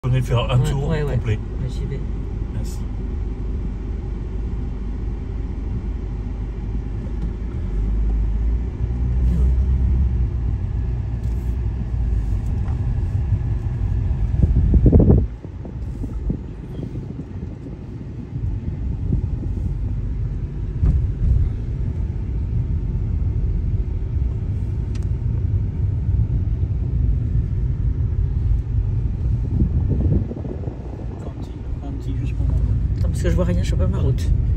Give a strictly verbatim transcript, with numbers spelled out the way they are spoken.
Venez faire un ouais, tour ouais, ouais. complet. Ouais, j'y vais. Merci. Attends, parce que je vois rien, je vois pas ma route.